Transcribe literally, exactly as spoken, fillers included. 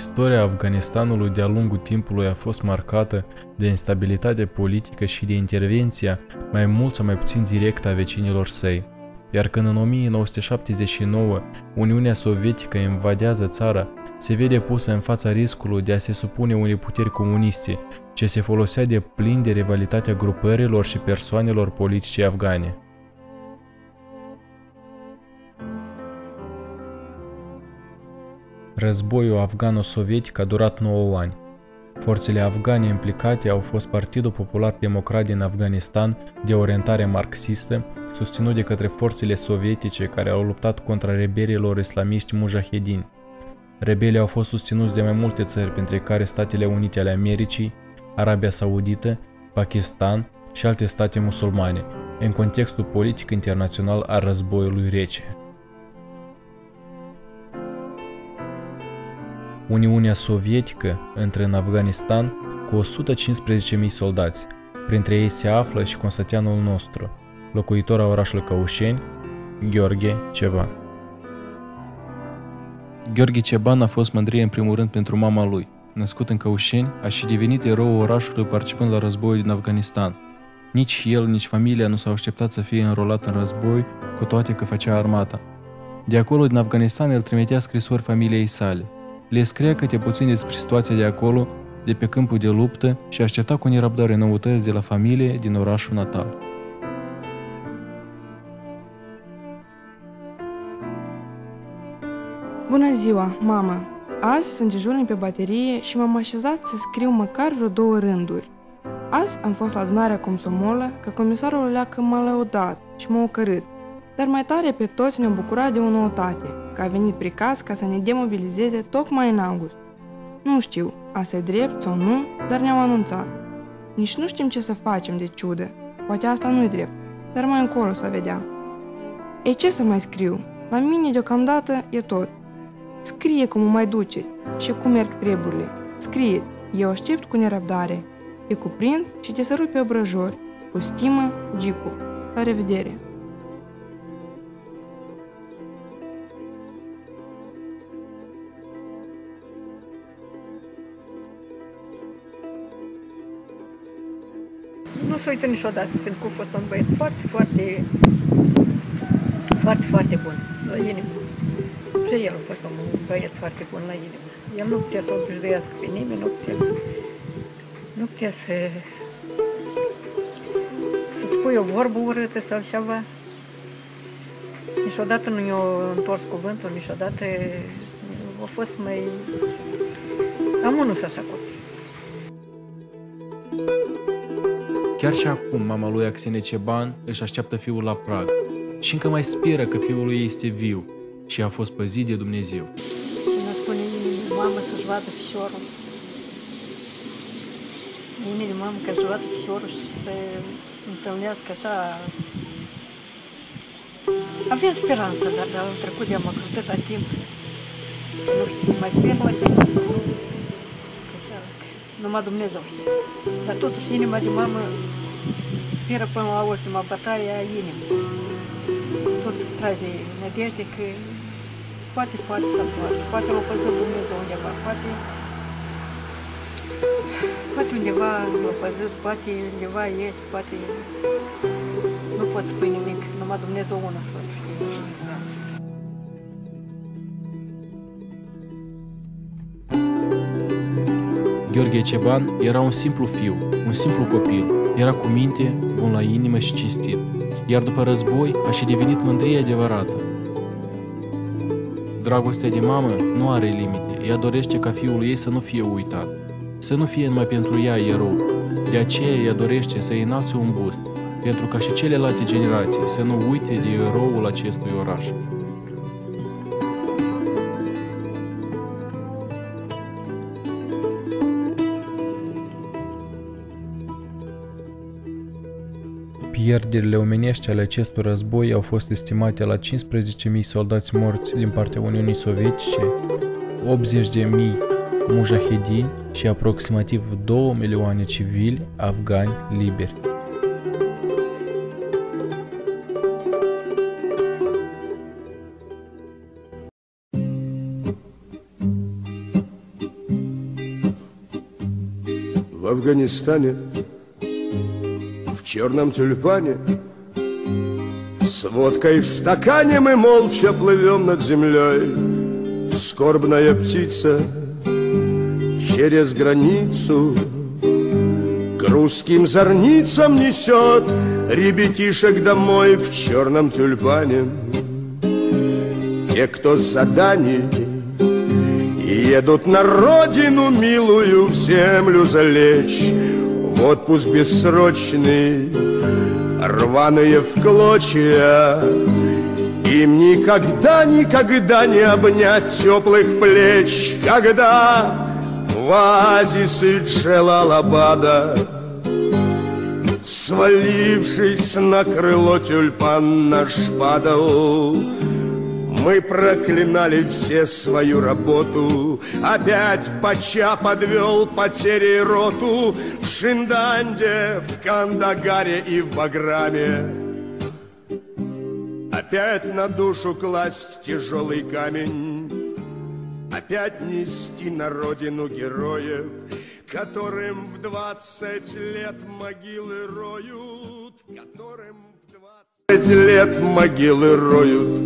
istoria Afganistanului de-a lungul timpului a fost marcată de instabilitate politică și de intervenția mai mult sau mai puțin directă a vecinilor săi. Iar când în o mie nouă sute șaptezeci și nouă Uniunea Sovietică invadează țara, se vede pusă în fața riscului de a se supune unei puteri comuniste, ce se folosea de plin de rivalitatea grupărilor și persoanelor politice afgane. Războiul afgano-sovietic a durat nouă ani. Forțele afgane implicate au fost Partidul Popular Democrat din Afganistan de orientare marxistă, susținut de către forțele sovietice care au luptat contra rebelilor islamiști mujahedini. Rebelii au fost susținuți de mai multe țări, printre care Statele Unite ale Americii, Arabia Saudită, Pakistan și alte state musulmane, în contextul politic internațional al războiului rece. Uniunea Sovietică intră în Afganistan cu o sută cincisprezece mii soldați. Printre ei se află și consăteanul nostru, locuitor al orașului Căușeni, Gheorghe Ceban. Gheorghe Ceban a fost mândrie în primul rând pentru mama lui. Născut în Căușeni, a și devenit eroul orașului participând la războiul din Afganistan. Nici el, nici familia nu s-au așteptat să fie înrolat în război, cu toate că făcea armata. De acolo, din Afganistan, el trimitea scrisori familiei sale. Le scria câte puțin despre situația de acolo, de pe câmpul de luptă și aștepta cu nerăbdare noutăți de la familie din orașul natal. Bună ziua, mamă! Azi sunt dejurni pe baterie și m-am așezat să scriu măcar vreo două rânduri. Azi am fost la adunarea comsomolă, că comisarul leacă m-a lăudat și m-a ocărât, dar mai tare pe toți ne-au bucurat de o noutate, că a venit pricaz ca să ne demobilizeze tocmai în august. Nu știu, asta e drept sau nu, dar ne-au anunțat. Nici nu știm ce să facem de ciudă, poate asta nu-i drept, dar mai încolo să vedem. Ei, ce să mai scriu? La mine deocamdată e tot. Scrie cum o mai duceți și cum merg treburile. Scrieți, eu aștept cu nerăbdare. Te cuprind și te sărut pe obrăjori. Cu stimă, Gicu. La revedere! Nu se uită niciodată, pentru că a fost un băiat foarte, foarte, foarte, foarte bun la inimă. Și el a fost un băiat foarte bun la inimă. El nu putea să obișnuiască pe nimeni, nu putea să, nu putea să, să-ți pui o vorbă urâtă sau ceva. Niciodată nu i-a întors cuvântul, niciodată a fost mai... Am unul să așa copii. Chiar și acum, mama lui Axene Ceban își așteaptă fiul la prag și încă mai speră că fiul lui este viu și a fost păzit de Dumnezeu. Și ne spune mamă să-și vadă fișorul. Inimile mamă că-și vadă fișorul și să întâlnească așa. Avem speranță, dar de anul trecut de-am atâta timp. Nu știu să mai sper la ce. Așa, numai Dumnezeu știe. Dar totuși inima de mamă speră până la ultima bătaie a inimii. Tot trage nădejde că poate, poate să întoarce, poate l-a păzit Dumnezeu undeva, poate, poate undeva l-a păzit, poate undeva este, poate nu pot spune nimic, numai Dumnezeu unul sfânt știe. Gheorghe Ceban era un simplu fiu, un simplu copil. Era cu minte, bun la inimă și cinstit. Iar după război a și devenit mândrie adevărată. Dragostea de mamă nu are limite. Ea dorește ca fiul ei să nu fie uitat, să nu fie numai pentru ea erou. De aceea ea dorește să înalțe un bust, pentru ca și celelalte generații să nu uite de eroul acestui oraș. Pierderile omenești ale acestui război au fost estimate la cincisprezece mii soldați morți din partea Uniunii Sovietice, optzeci de mii mujahedini și aproximativ două milioane civili afgani liberi. Афганистане, в черном тюльпане, с водкой в стакане мы молча плывем над землей. Скорбная птица через границу к русским зорницам несет ребятишек домой в черном тюльпане. Те, кто с заданий едут на родину милую, в землю залечь, в отпуск бессрочный, рваные в клочья. Им никогда, никогда не обнять теплых плеч, когда в оазисы Джелалабада, свалившись на крыло тюльпан, наш падал, мы проклинали все свою работу. Опять Пача подвел потери роту в Шинданде, в Кандагаре и в Баграме. Опять на душу класть тяжелый камень, опять нести на родину героев, которым в двадцать лет могилы роют, которым в двадцать лет могилы роют.